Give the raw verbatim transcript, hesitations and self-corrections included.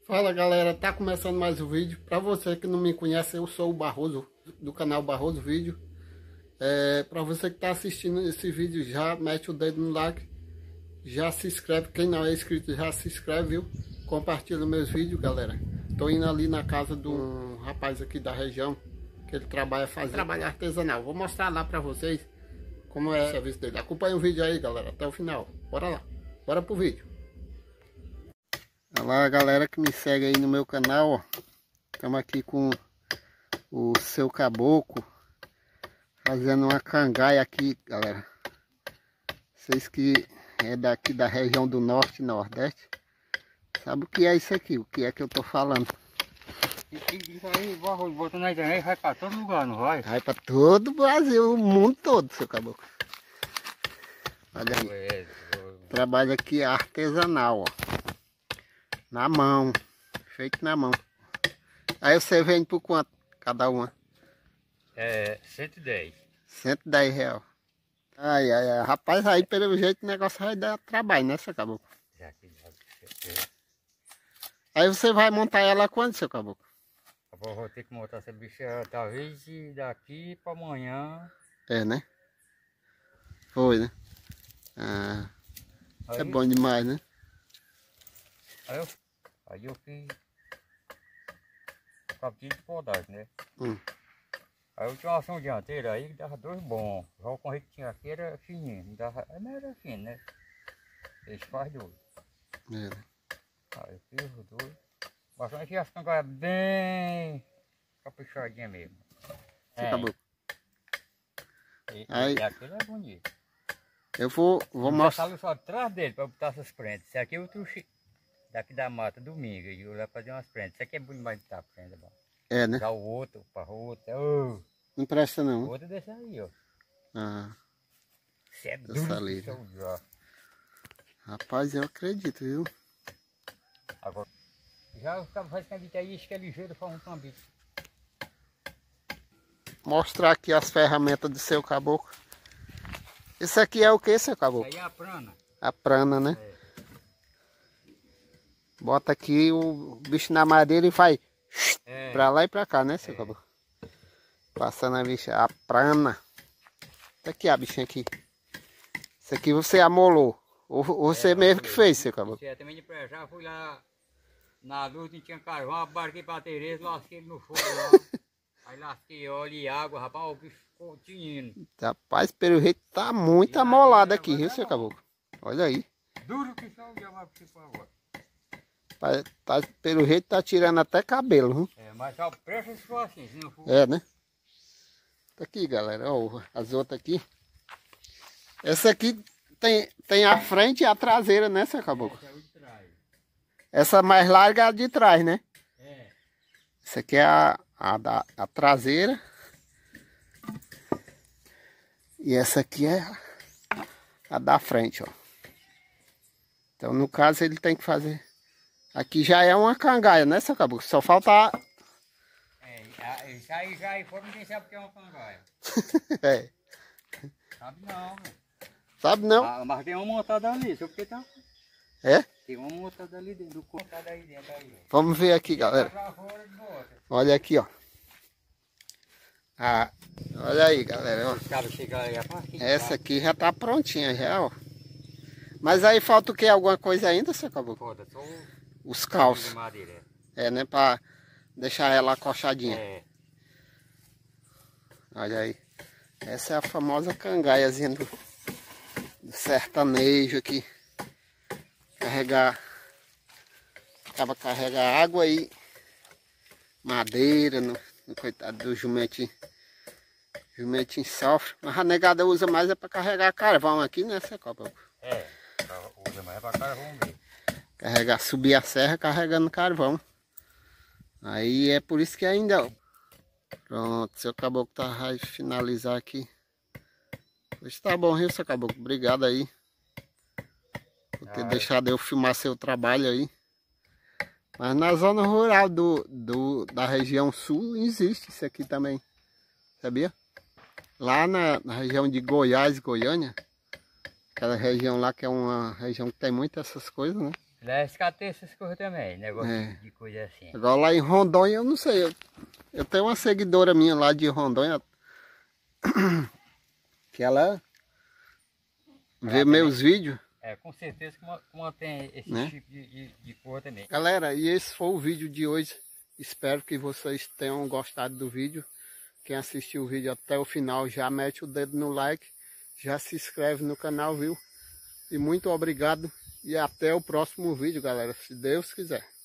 Fala galera, tá começando mais um vídeo. Para você que não me conhece, eu sou o Barroso, do canal Barroso Vídeo. É, para você que tá assistindo esse vídeo, já mete o dedo no like, já se inscreve. Quem não é inscrito já se inscreve, viu? Compartilha meus vídeos, galera. Tô indo ali na casa de um rapaz aqui da região, que ele trabalha fazendo trabalho artesanal. Vou mostrar lá para vocês como é o serviço dele. Acompanha o vídeo aí, galera, até o final. Bora lá, bora pro vídeo. Olá, a galera que me segue aí no meu canal, ó. Estamos aqui com o seu caboclo fazendo uma cangaia aqui, galera. Vocês que é daqui da região do norte e nordeste sabe o que é isso aqui, o que é que eu tô falando. Isso aí, botando na internet, vai pra todo lugar, não vai? Vai pra todo o Brasil, o mundo todo, seu caboclo. Olha aí, trabalho aqui artesanal, ó. Na mão, feito na mão. Aí você vende por quanto cada uma? É, cento e dez. cento e dez reais. Ai, ai, ai. Rapaz, aí pelo jeito o negócio vai dar trabalho, né, seu caboclo? Já que já. Aí você vai montar ela quando, seu caboclo? Eu vou ter que montar essa bicha talvez daqui para amanhã. É, né? Foi, né? Ah, Aí, é bom demais, né? Aí eu, aí eu fiz capinha de podagem, né? Hum. Aí eu tinha uma ação dianteira aí que dava dois bons. Já o correio que tinha aqui era fininho, não dava, não era fino, né? Eles faz dois. É, né? Aí eu fiz os dois. Bastante as cangas bem caprichadinha mesmo. Seu É. caboclo. E, Aí- e aquele é bonito. Eu vou, vou mostrar. Só atrás dele para botar essas prentes. Esse aqui é o truxi daqui da mata, domingo. E eu lá fazer umas prentes. Esse aqui é bonito mais de estar prenda. Bom. É, né? Já o outro, para outro. Oh, Não presta o não. outro desse aí, ó. Ah, Esse é Essa duro ali, que show de ó. rapaz, eu acredito, viu? Agora, já o cara faz cambite aí, acho que é ligeiro, faz um cambite. Mostrar aqui as ferramentas do seu caboclo. Isso aqui é o que, seu caboclo? Aí é a prana. A prana, né? É. Bota aqui o bicho na madeira e vai É. pra lá e pra cá, né, seu É. caboclo? Passando a bicha, a prana. Tá aqui a bichinha aqui. Isso aqui você amolou. Ou ou você É, mesmo que eu- fez, seu caboclo. Você também de pra já fui lá na luz, não tinha carvão, abarquei pra Tereza, lasquei ele no fogo lá. Aí lasquei óleo e água, rapaz, o bicho ficou tinindo. Rapaz, pelo jeito tá muito E aí, amolado né, aqui, viu, agora seu não. caboclo? Olha aí. Duro que só o diabo pra você agora. Tá, tá- pelo jeito tá tirando até cabelo, viu? É, mas só presta se for assim, se não for. É, né? Tá aqui, galera. Ó, as outras aqui. Essa aqui tem, tem a frente e a traseira, né, seu caboclo? Essa é o de trás. Essa mais larga é a de trás, né? É. Essa aqui é a, a, da, a traseira. E essa aqui é a da frente, ó. Então, no caso, ele tem que fazer... Aqui já é uma cangaia, né, seu caboclo? Só falta... É, a- isso aí já aí fora, ninguém sabe o que é uma cangaia. é. Sabe não, velho. Sabe não? Ah, mas tem uma montada ali, só porque tá. É? Tem uma montada ali dentro, do montada aí dentro aí, ó. Vamos ver aqui, galera. Pra fora de bota. Olha aqui, ó. Ah, olha aí, galera, ó. Os caras chegam aí a partir. Essa aqui já tá prontinha, já, ó. Mas aí falta o que? Alguma coisa ainda, seu caboclo? Foda, só o Os de calços. madeira. É, né? Pra deixar ela acochadinha. É. Olha aí. Essa é a famosa cangaiazinha do, do sertanejo aqui. Carregar. Acaba carregar água e madeira no, no coitado do jumentinho. Jumentinho sofre. Mas a negada usa mais é para carregar carvão aqui, né, seu caboclo? É. Usa mais pra carvão mesmo. Carregar, subir a serra carregando carvão. Aí é por isso que ainda... Pronto, seu caboclo tá, vai finalizar aqui. Hoje tá bom, viu, seu caboclo? Obrigado aí por ter Ah, deixado eu filmar seu trabalho aí. Mas na zona rural do, do, da região sul existe isso aqui também. Sabia? Lá na, na região de Goiás, Goiânia, aquela região lá que é uma região que tem muitas essas coisas, né? Lá escatei essas coisas também, negócio É. de coisa assim. Agora lá em Rondônia, eu não sei. Eu, eu tenho uma seguidora minha lá de Rondônia. Que ela vê meus vídeos. É, com certeza que ma- mantém esse Né? tipo de, de, de cor também. Galera, e esse foi o vídeo de hoje. Espero que vocês tenham gostado do vídeo. Quem assistiu o vídeo até o final já mete o dedo no like. Já se inscreve no canal, viu? E muito obrigado. E até o próximo vídeo, galera. Se Deus quiser.